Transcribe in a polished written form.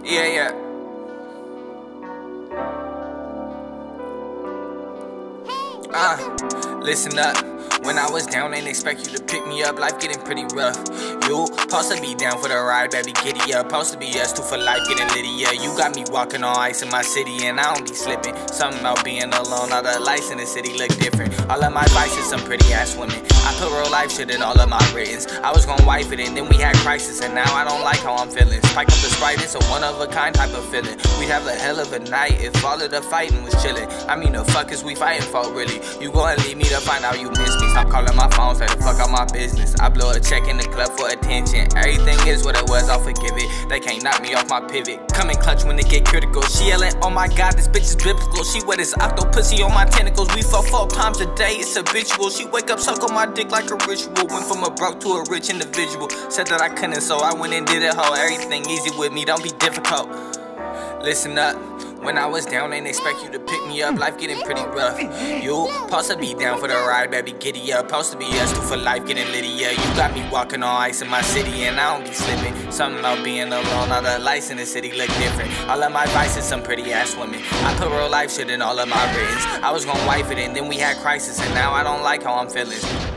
Yeah. Listen up. When I was down, ain't expect you to pick me up. Life getting pretty rough. You supposed to be down for the ride, baby, giddy up. Supposed to be us two for life, getting litty, yeah. You got me walking on ice in my city, and I don't be slipping. Something about being alone, all the lights in the city look different. All of my vices, some pretty ass women. I put real life shit in all of my writtens. I was gonna wife it, and then we had crisis, and now I don't like how I'm feeling. Spike up the Sprite, it's a one-of-a-kind type of feeling. We'd have a hell of a night if all of the fighting was chilling. I mean, the fuck is we fighting for, really? You gonna leave me to find out you miss me. Stop calling my phone, say the fuck out my business. I blow a check in the club for attention. Everything is what it was, I'll forgive it. They can't knock me off my pivot. Come in clutch when it get critical. She yelling, oh my god, this bitch is biblical. She wet as octopussy on my tentacles. We fuck 4 times a day, it's habitual. She wake up, suck on my dick like a ritual. Went from a broke to a rich individual. Said that I couldn't, so I went and did it, ho. Everything easy with me, don't be difficult. Listen up. When I was down, ain't expect you to pick me up. Life getting pretty rough. You supposed to be down for the ride, baby, giddy up. Supposed to be us two for life, getting litty, yeah. You got me walking on ice in my city, and I don't be slipping. Something about being alone, all the lights in the city look different. All of my vices, some pretty ass women. I put real life shit in all of my writtens. I was gonna wife it, and then we had crisis, and now I don't like how I'm feeling.